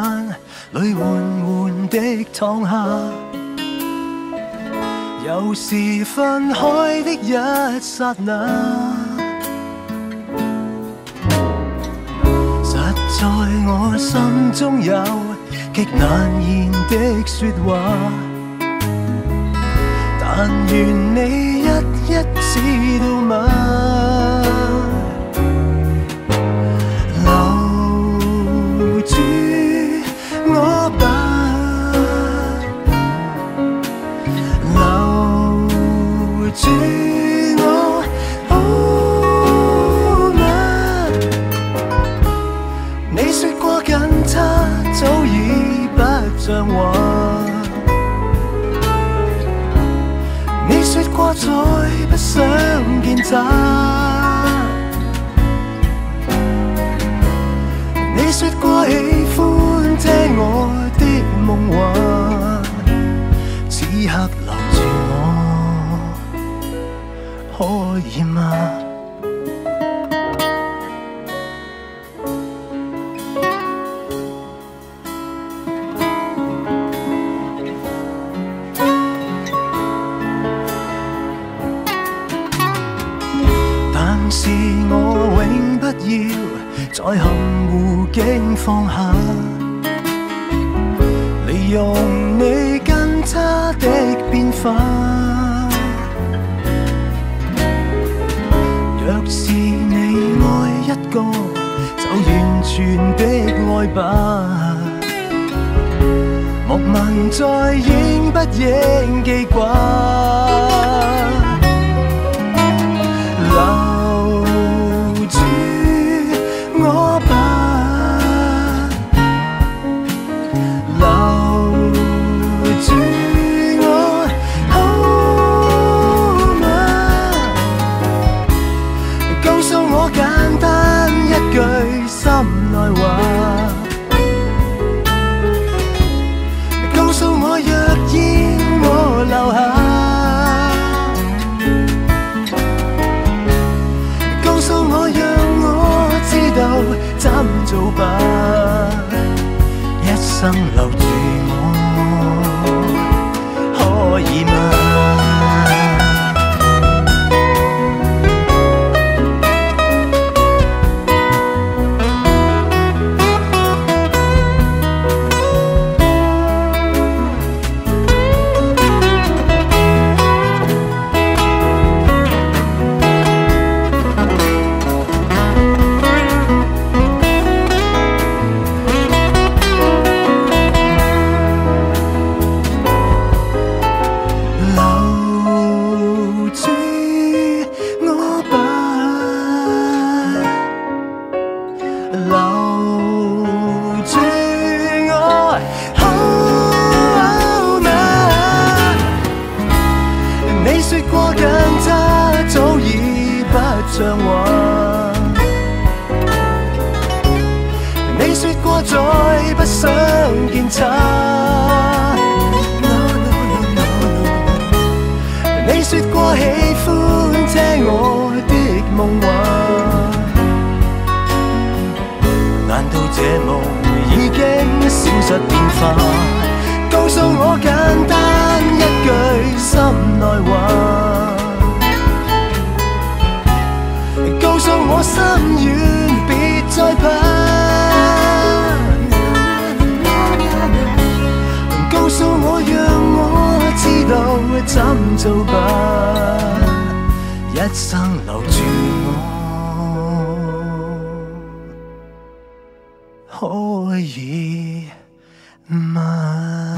眼里緩緩的淌下，又是分開的一剎那。實在我心中有極難言的説話，但願你一知道嗎？留住我吧，留住我好嗎？你說過跟他早已不像話，你說過再不想見他，你說過喜歡聽我的夢話，此刻留住我可以嗎？但是我永不要再含糊境放下，利用你跟他的變化。若是你愛一個，就完全的愛吧，莫問再應不應記掛。我吧，留住我好嗎？告訴我簡單一句心內話，告訴我若要我留下，告訴我讓我知道怎做吧，一生留住我，可以嗎？留住我好嗎？你說過跟他早已不像話，你說過再不想見他，你說過喜歡聽我的夢話，難道這夢已經消失變化？告訴我簡單一句心內話，告訴我心軟別再怕，告訴我讓我知道怎做吧，一生留住我可以嗎？